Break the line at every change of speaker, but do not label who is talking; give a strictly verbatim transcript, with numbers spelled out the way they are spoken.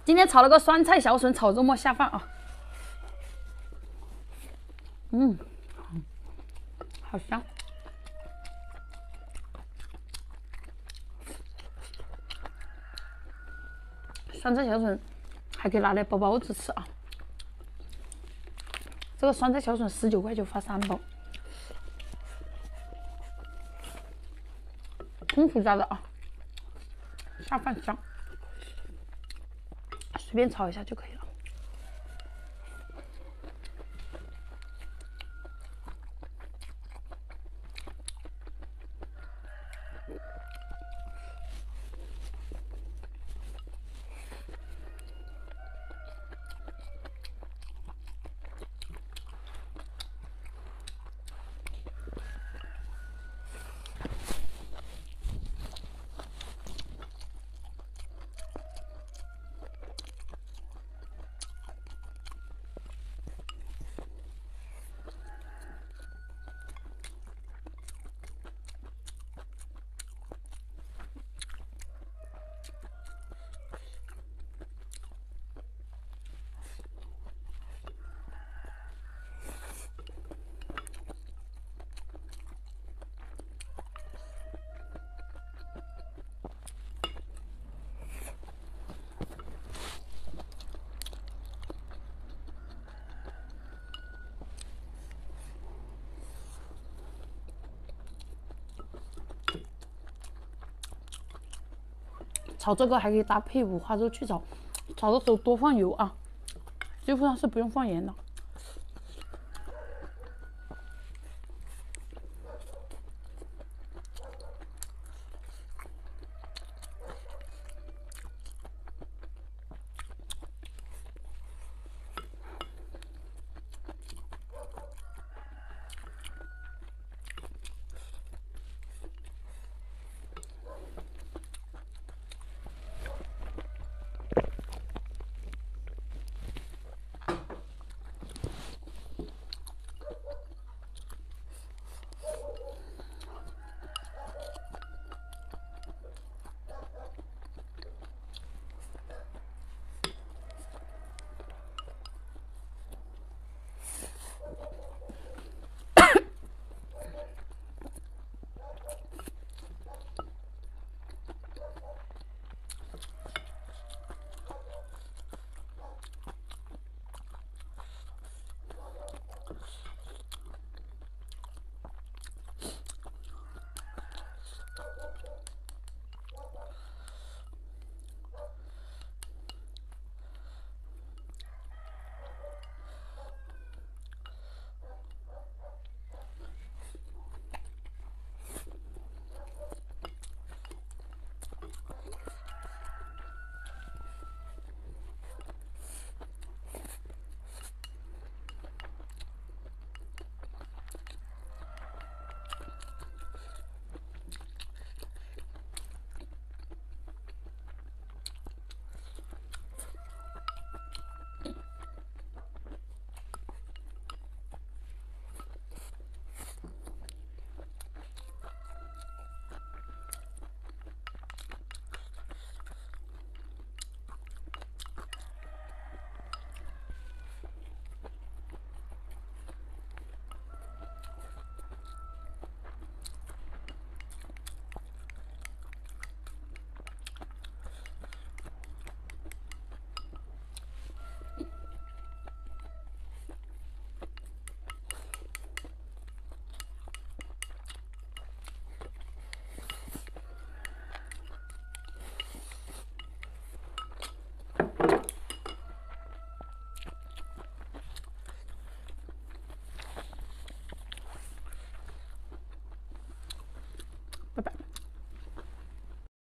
今天炒了个酸菜小笋炒肉末下饭啊，嗯，好香。酸菜小笋还可以拿来包包子吃啊。这个酸菜小笋十九块就发三包，红薯加的啊，下饭香，随便炒一下就可以了。炒这个还可以搭配五花肉去炒，炒的时候多放油啊，基本上是不用放盐的。